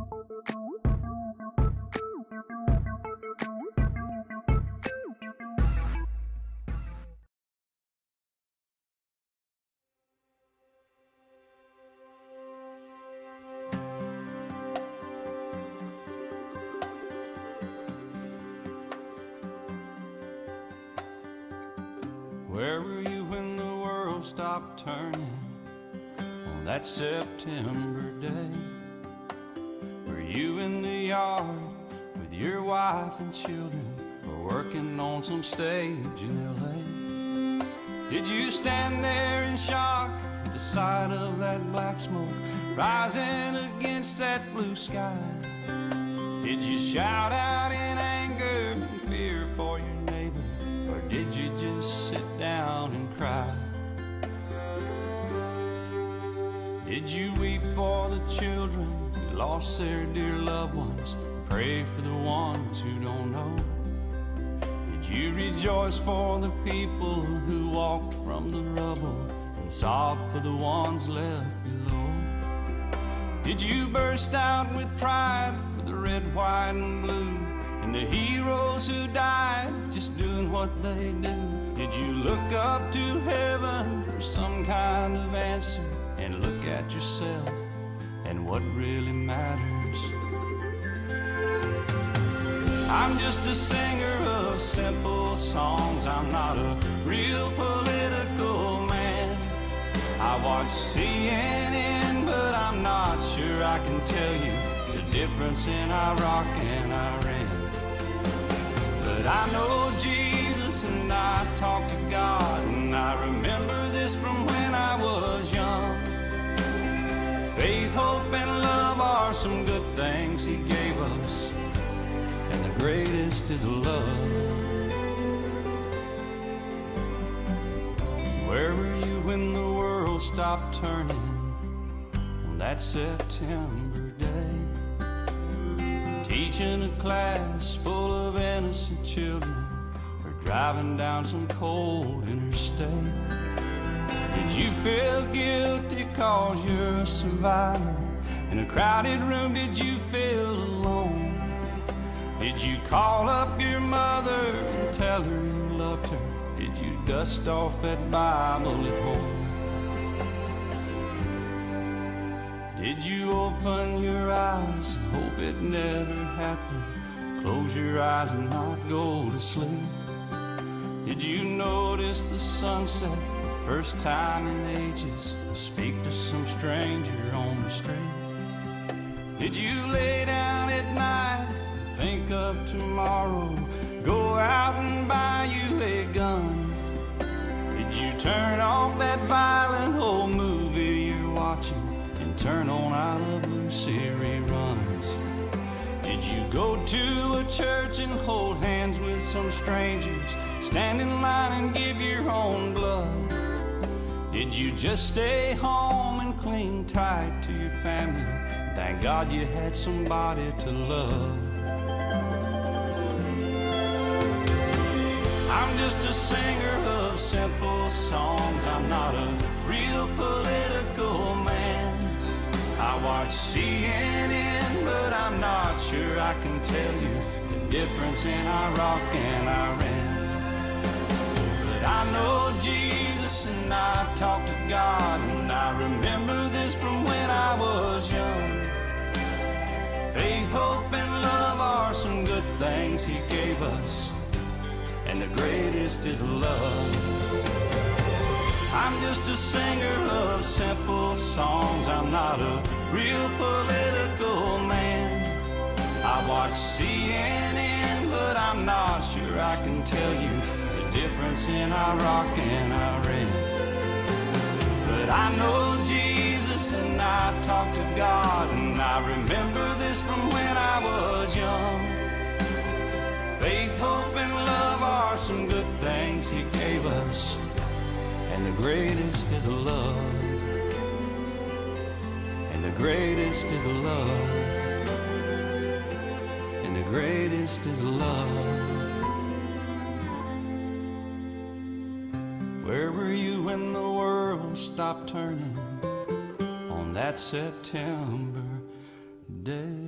Where were you when the world stopped turning on that September day? Were you in the yard with your wife and children, or working on some stage in LA? Did you stand there in shock at the sight of that black smoke rising against that blue sky? Did you shout out in anger and fear for your neighbor, or did you just sit down and cry? Did you weep for the children who lost their dear loved ones, pray for the ones who don't know? Did you rejoice for the people who walked from the rubble and sobbed for the ones left below? Did you burst out with pride for the red, white, and blue, and the heroes who died just doing what they do? Did you look up to heaven for some kind of answer, and look at yourself and what really matters? I'm just a singer of simple songs. I'm not a real political man. I watch CNN, but I'm not sure I can tell you the difference in Iraq and Iran. But I know Jesus and I talk to God, and I remember this from when I was young. Faith, hope, and love are some good things He gave us, and the greatest is love. Where were you when the world stopped turning on that September day? Teaching a class full of innocent children, or driving down some cold interstate? Did you feel guilty cause you're a survivor? In a crowded room, did you feel alone? Did you call up your mother and tell her you loved her? Did you dust off that Bible at home? Did you open your eyes and hope it never happened? Close your eyes and not go to sleep? Did you notice the sunset the first time in ages, speak to some stranger on the street? Did you lay down at night, think of tomorrow, go out and buy you a gun? Did you turn off that violent old movie you're watching and turn on I Love Lucy reruns? Did you go to a church and hold hands with some strangers, stand in line and give your own blood? Did you just stay home and cling tight to your family? Thank God you had somebody to love. I'm just a singer of simple songs. I'm not a real political man. I watch CNN, but I'm not sure I can tell you the difference in Iraq and Iran. But I know Jesus and I talk to God, and I remember this from when I was young. Faith, hope, and love are some good things He gave us, and the greatest is love. I'm just a singer of simple songs. I'm not a real political man. I watch CNN, but I'm not sure I can tell you the difference in Iraq and Iran. But I know Jesus and I talk to God, and I remember this from when I was young. Faith, hope, and love are some good things He gave us, and the greatest is love. And the greatest is love. And the greatest is love. Where were you when the world stopped turning on that September day?